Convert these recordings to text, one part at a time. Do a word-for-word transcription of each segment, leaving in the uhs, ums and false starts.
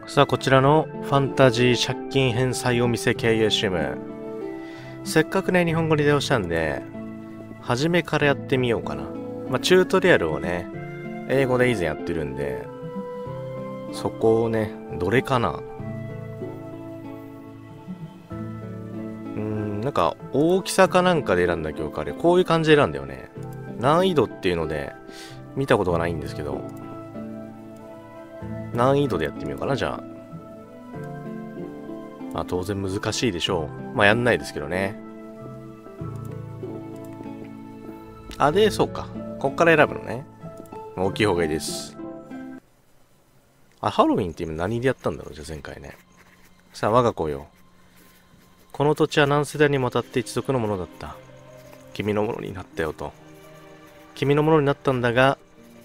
さあ、こちらのファンタジー借金返済お店経営シム。せっかくね、日本語に出をしたんで、初めからやってみようかな。まあ、チュートリアルをね、英語で以前やってるんで、そこをね、どれかな。うーん、なんか、大きさかなんかで選んだ記憶ある。こういう感じで選んだよね。難易度っていうので、見たことがないんですけど、難易度でやってみようかな、じゃあ。まあ当然難しいでしょう。まあやんないですけどね。あ、で、そうか。こっから選ぶのね。大きい方がいいです。あ、ハロウィンって今何でやったんだろう、じゃあ前回ね。さあ、我が子よ。この土地は何世代にもわたって一族のものだった。君のものになったよと。君のものになったんだが、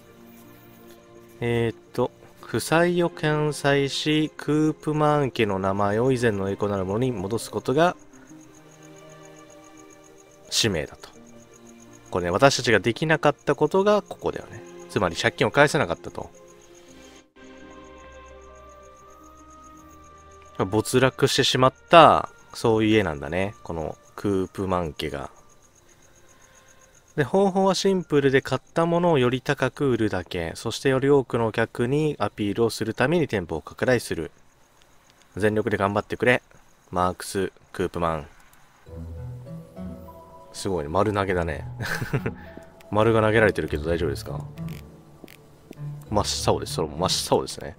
えー、っと、負債を返済し、クープマン家の名前を以前の栄光なるものに戻すことが使命だと。これね、私たちができなかったことがここだよね。つまり借金を返せなかったと。没落してしまった、そういう家なんだね。このクープマン家が。で、方法はシンプルで買ったものをより高く売るだけ。そしてより多くのお客にアピールをするために店舗を拡大する。全力で頑張ってくれ。マークス・クープマン。すごいね。丸投げだね。丸が投げられてるけど大丈夫ですか？真っ青です。それも真っ青ですね。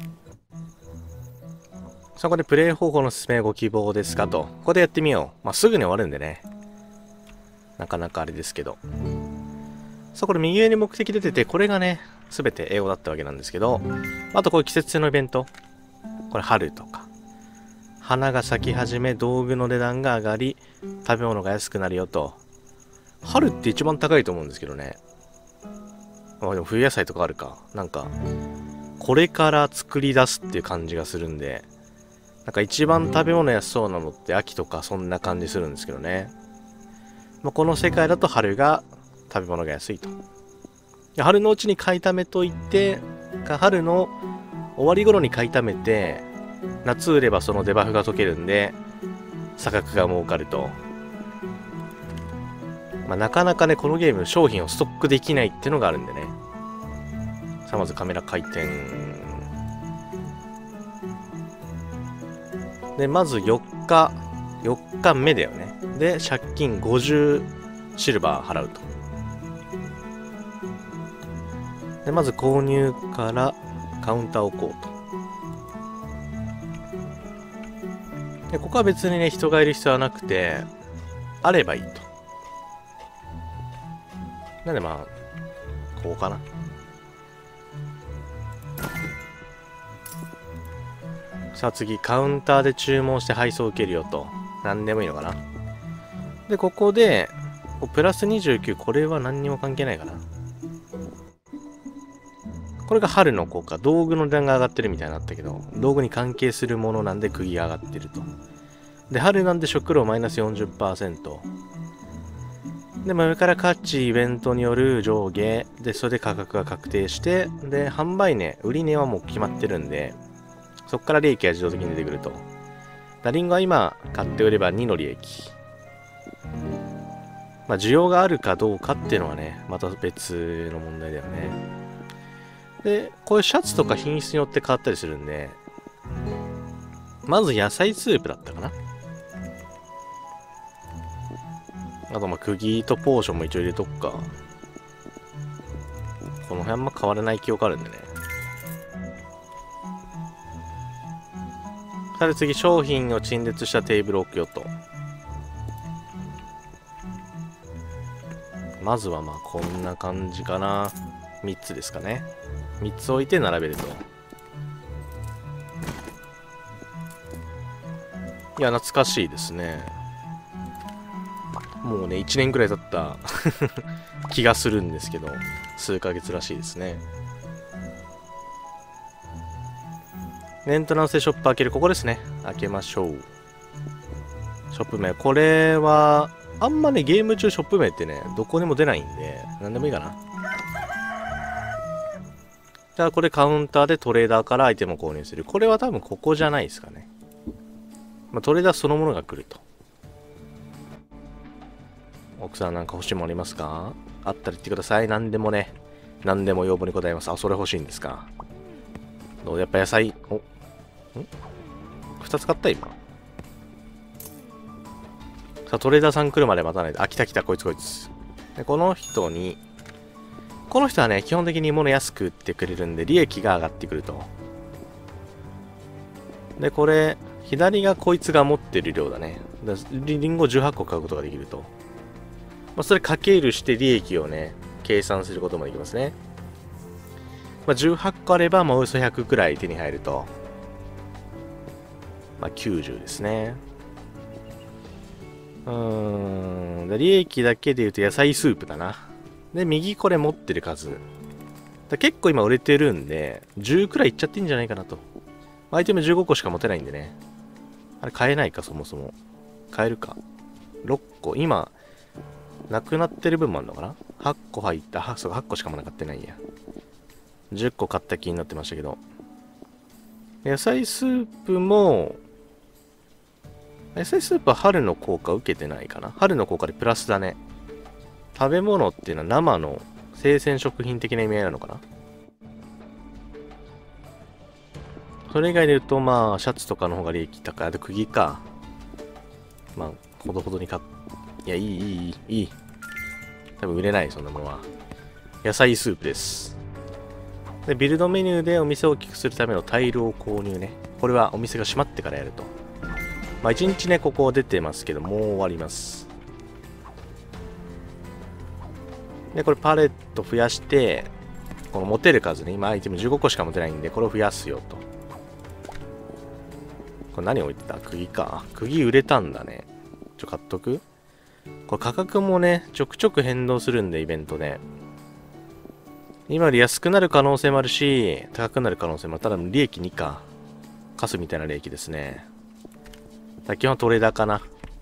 そこでプレイ方法の説明ご希望ですかと。ここでやってみよう。まあ、すぐに終わるんでね。なかなかあれですけど。さあ、これ右上に目的出てて、これがね、すべて英語だったわけなんですけど、あとこういう季節性のイベント。これ春とか。花が咲き始め、道具の値段が上がり、食べ物が安くなるよと。春って一番高いと思うんですけどね。まあでも冬野菜とかあるか。なんか、これから作り出すっていう感じがするんで、なんか一番食べ物安そうなのって秋とかそんな感じするんですけどね。まあ、この世界だと春が食べ物が安いと。春のうちに買い溜めといて、春の終わり頃に買い溜めて、夏売ればそのデバフが解けるんで、差額が儲かると。まあ、なかなかね、このゲーム商品をストックできないっていうのがあるんでね。さあ、まずカメラ回転。で、まずよっか、よっかめだよね。で、借金ごじゅうシルバー払うと。で、まず購入からカウンターを置こうと。で、ここは別にね、人がいる必要はなくて、あればいいと。なんでまあ、こうかな。さあ次、カウンターで注文して配送を受けるよと。何でもいいのかな。で、ここで、プラスにじゅうきゅう、これは何にも関係ないかな。これが春の効果。道具の値段が上がってるみたいになったけど、道具に関係するものなんで釘が上がってると。で、春なんで食料マイナス よんじゅっパーセント。で、上から価値イベントによる上下。で、それで価格が確定して、で、販売値、売り値はもう決まってるんで、そこから利益が自動的に出てくると。だリンゴは今買って売ればにの利益。まあ、需要があるかどうかっていうのはね、また別の問題だよね。で、こういうシャツとか品質によって変わったりするんで、まず野菜スープだったかな。あとまあ釘とポーションも一応入れとくか。この辺あんま変わらない記憶あるんでね。さて次、商品を陳列したテーブルを置くよと。まずはまあこんな感じかな。みっつですかね。みっつ置いて並べると。いや、懐かしいですね。もうね、いちねんくらい経った気がするんですけど、数ヶ月らしいですね。エントランスでショップ開ける。ここですね。開けましょう。ショップ名。これは、あんまね、ゲーム中ショップ名ってね、どこにも出ないんで、なんでもいいかな。 じゃあこれカウンターでトレーダーからアイテムを購入する。これは多分ここじゃないですかね。まあ、トレーダーそのものが来ると。奥さんなんか欲しいものありますか？あったら言ってください。何でもね。何でも要望に応えます。あ、それ欲しいんですか。どうやっぱ野菜、お、ん ?ふたつ買った今。さあ、トレーダーさん来るまで待たないで。あ、来た来た、こいつこいつ。で、この人に、この人はね、基本的に物安く売ってくれるんで、利益が上がってくると。で、これ、左がこいつが持ってる量だね。だリンゴじゅうはっこ買うことができると。まあ、それかけるして利益をね、計算することもできますね。まあ、じゅうはっこあれば、まあ、およそひゃくくらい手に入ると。まあ、きゅうじゅうですね。うーん。で利益だけで言うと野菜スープだな。で、右これ持ってる数。だ結構今売れてるんで、じゅうくらいいっちゃっていいんじゃないかなと。アイテムじゅうごこしか持てないんでね。あれ買えないか、そもそも。買えるか。ろっこ。今、なくなってる分もあるのかな？ はっ 個入った。あ、そうか、はっこしかもなかってないや。じゅっこ買った気になってましたけど。野菜スープも、野菜スープは春の効果受けてないかな。春の効果でプラスだね。食べ物っていうのは生の生鮮食品的な意味合いなのかな。それ以外で言うと、まあ、シャツとかの方が利益高い。あと、釘か。まあ、ほどほどに買っ、いや、いい、いい、いい。多分売れない、そんなものは。野菜スープです。で、ビルドメニューでお店を大きくするためのタイルを購入ね。これはお店が閉まってからやると。まあ、一日ね、ここ出てますけど、もう終わります。で、これパレット増やして、この持てる数ね、今アイテムじゅうごこしか持てないんで、これを増やすよと。これ何置いてた？釘か。釘売れたんだね。ちょ、買っとく？これ価格もね、ちょくちょく変動するんで、イベントで。今より安くなる可能性もあるし、高くなる可能性もある。ただ、利益にか。カスみたいな利益ですね。基本トレーダーかな。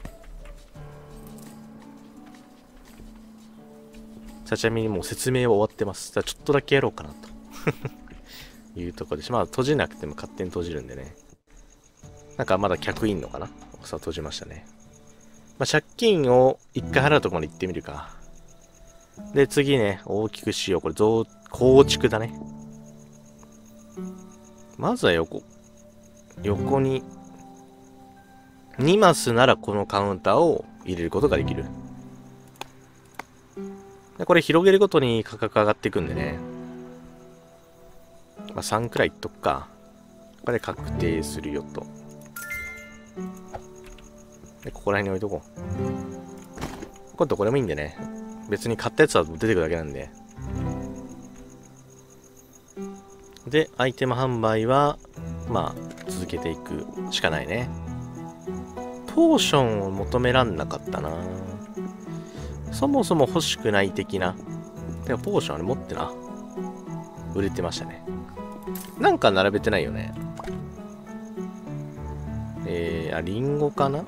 さあ、ちなみにもう説明は終わってます。じゃあちょっとだけやろうかなというところです。まあ閉じなくても勝手に閉じるんでね。なんかまだ客いんのかな。さあ閉じましたね。まあ、借金を一回払うところまで行ってみるか。で、次ね、大きくしよう。これ増、構築だね。まずは横。横に。にマスならこのカウンターを入れることができる。でこれ広げるごとに価格上がっていくんでね。まあ、さんくらいいっとくか。これ確定するよと。で、ここら辺に置いとこう。これどこでもいいんでね。別に買ったやつは出てくるだけなんで。で、アイテム販売は、まあ、続けていくしかないね。ポーションを求めらんなかったな。そもそも欲しくない的な。てか、ポーションあれ持ってな。売れてましたね。なんか並べてないよね。えー、あ、リンゴかな。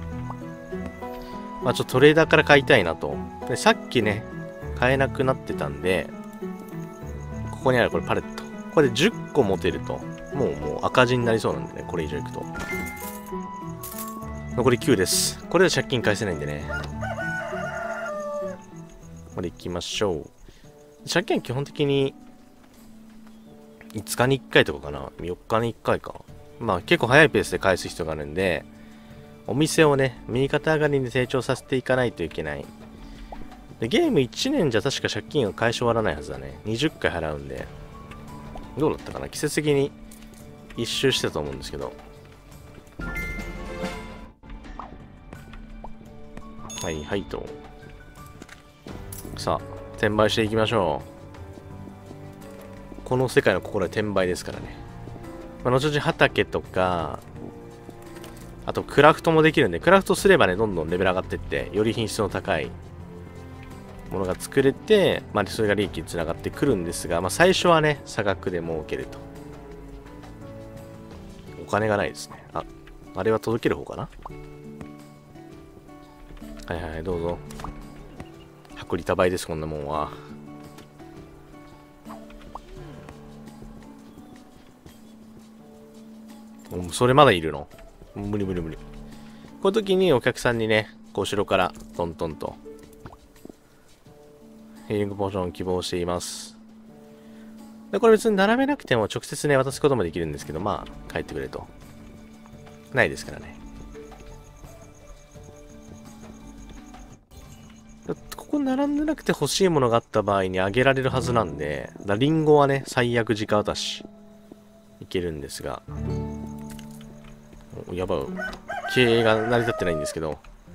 まあちょっとトレーダーから買いたいなと。で、さっきね、買えなくなってたんで、ここにあるこれパレット。これでじゅっこ持てると、もうもう赤字になりそうなんでね、これ以上いくと。残りきゅうです。これで借金返せないんでね。これ行きましょう。借金基本的にいつかにいっかいとかかな。よっかにいっかいか。まあ結構早いペースで返す必要があるんで、お店をね、右肩上がりに成長させていかないといけない。で、ゲームいちねんじゃ確か借金が返し終わらないはずだね。にじゅっかい払うんで。どうだったかな、季節的に一周してたと思うんですけど。はいはいと。さあ、転売していきましょう。この世界の心は転売ですからね。まあ、後々畑とか、あとクラフトもできるんで、クラフトすればね、どんどんレベル上がっていって、より品質の高いものが作れて、まあ、それが利益につながってくるんですが、まあ、最初はね、差額で儲けると。お金がないですね。あ、あれは届ける方かな。はいはい、どうぞ。薄利多売です、こんなもんは。 うん、それまだいるの？無理無理無理。こういう時にお客さんにね、こう後ろからトントンとヒーリングポーションを希望しています。で、これ別に並べなくても直接ね、渡すこともできるんですけど、まあ、帰ってくれと。ないですからね。ここ並んでなくて欲しいものがあった場合にあげられるはずなんで、だリンゴはね、最悪直渡しいけるんですが、やばい。経営が成り立ってないんですけど、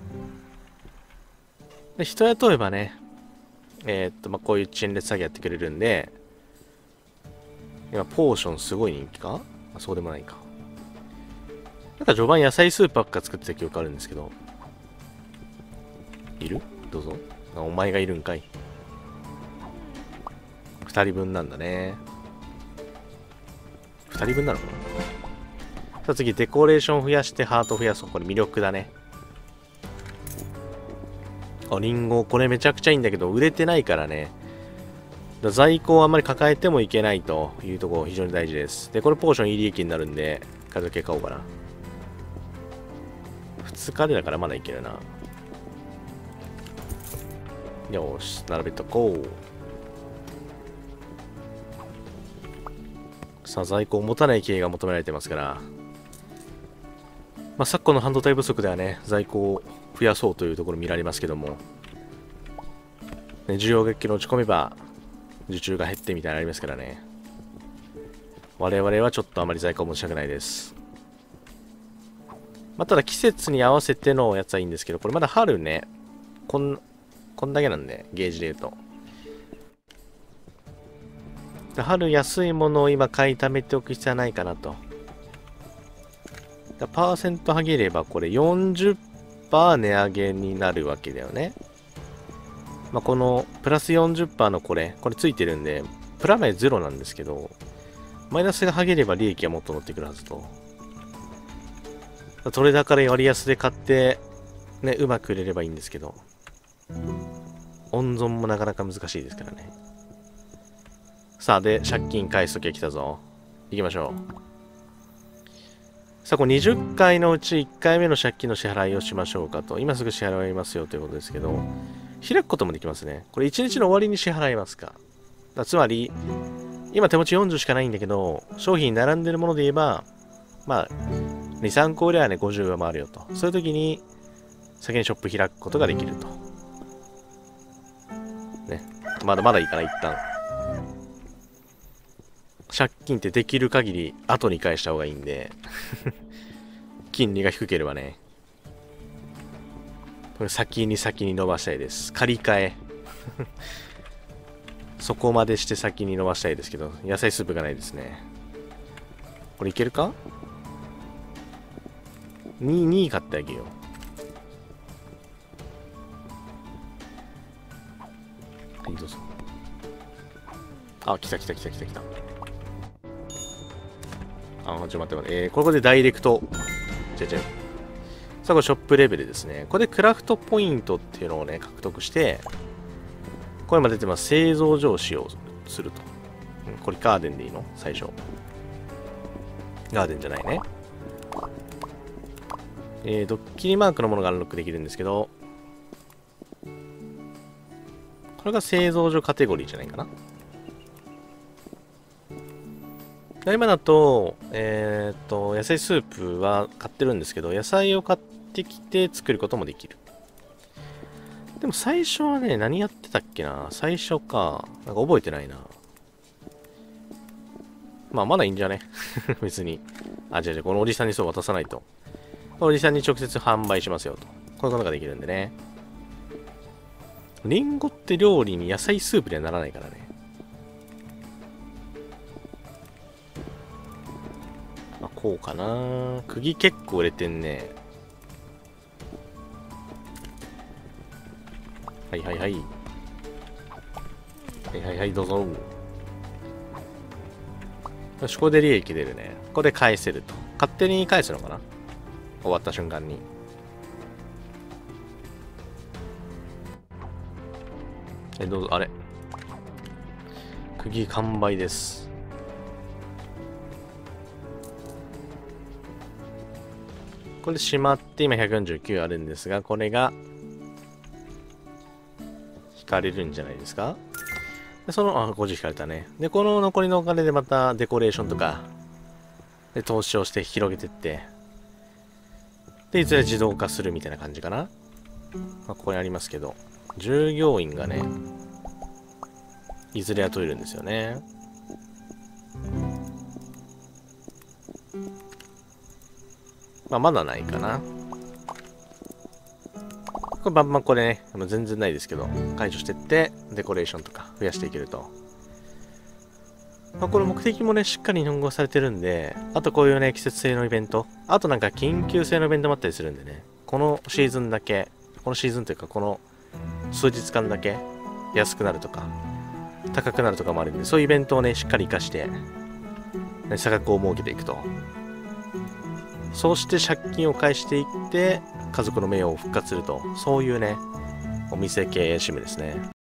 で人雇えばね、えー、っと、まあ、こういう陳列作業やってくれるんで、今、ポーションすごい人気か？あ、そうでもないか。なんか序盤野菜スープばっか作ってた記憶あるんですけど、いる？どうぞ。あ、お前がいるんかい。二人分なんだね。二人分なのかな。さあ次、デコレーション増やしてハート増やそう。これ魅力だね。あ、リンゴ。これめちゃくちゃいいんだけど、売れてないからね。だ在庫をあんまり抱えてもいけないというところ非常に大事です。で、これポーションいい利益になるんで、数だけ買おうかな。ふつかでだからまだいけるな。よし、並べとこう。さあ、在庫を持たない経営が求められてますから、まあ、昨今の半導体不足ではね、在庫を増やそうというところ見られますけども、ね、需要が落ち込めば、受注が減ってみたいなのありますからね。我々はちょっとあまり在庫を持ちたくないです。まあ、ただ季節に合わせてのやつはいいんですけど、これまだ春ね、こん、こんだけなんで、ゲージで言うと。春安いものを今買い溜めておく必要はないかなと。パーセント上げればこれ よんじゅっパーセント 値上げになるわけだよね。まあ、このプラス よんじゅっパーセント のこれ、これついてるんで、プラマイゼロなんですけど、マイナスが剥げれば利益がもっと乗ってくるはずと。それだから割安で買って、ね、うまく売れればいいんですけど、温存もなかなか難しいですからね。さあ、で、借金返すときが来たぞ。行きましょう。さあ、これにじゅっかいのうちいっかいめの借金の支払いをしましょうかと。今すぐ支払いますよということですけど、開くこともできますね。これいちにちの終わりに支払いますか。だつまり、今手持ちよんじゅうしかないんだけど、商品並んでるもので言えば、まあ、に、さんこ売ればね、ごじゅうは回るよと。そういう時に、先にショップ開くことができると。ね。まだまだいいかな、一旦。借金ってできる限り後に返した方がいいんで金利が低ければね、これ先に先に伸ばしたいです。借り換えそこまでして先に伸ばしたいですけど、野菜スープがないですね。これいけるか？ に、に買ってあげよう。はい、どうぞ。あ、来た来た来た来た来た。あ、ちょっと待って待って。えー、ここでダイレクト。違う違う。さあ、これショップレベルですね。これでクラフトポイントっていうのをね、獲得して、これ今出てます。製造所を使用すると。うん、これガーデンでいいの？最初。ガーデンじゃないね。えー、ドッキリマークのものがアンロックできるんですけど、これが製造所カテゴリーじゃないかな。今だと、えっと、野菜スープは買ってるんですけど、野菜を買ってきて作ることもできる。でも最初はね、何やってたっけな？最初か。なんか覚えてないな。まあ、まだいいんじゃね別に。あ、違う違う、このおじさんにそう渡さないと。おじさんに直接販売しますよと。こういうことができるんでね。リンゴって料理に野菜スープにはならないからね。まあ、こうかな。釘結構売れてんね。はいはいはい。はいはいはい、どうぞ。よし、ここで利益出るね。ここで返せると。勝手に返すのかな？終わった瞬間に。え、どうぞ、あれ。釘完売です。 これしまって今ひゃくよんじゅうきゅうあるんですが、これが引かれるんじゃないですか。でその、あ、ごじゅう引かれたね。で、この残りのお金でまたデコレーションとか、で、投資をして広げていって、で、いずれ自動化するみたいな感じかな。まあ、ここにありますけど、従業員がね、いずれは取れるんですよね。まあ、まだないかな。これバンバンこれね、もう全然ないですけど、解除していって、デコレーションとか増やしていけると。まあ、これ目的もね、しっかり日本語されてるんで、あとこういうね、季節性のイベント、あとなんか緊急性のイベントもあったりするんでね、このシーズンだけ、このシーズンというか、この数日間だけ安くなるとか、高くなるとかもあるんで、そういうイベントをね、しっかり活かして、ね、差額を設けていくと。そうして借金を返していって、家族の名誉を復活すると、そういうね、お店経営シムですね。